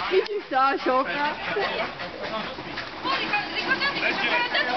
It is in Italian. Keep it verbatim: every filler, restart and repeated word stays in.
Chi ci sta sopra? Oh, ricordate che ci abbiamo dato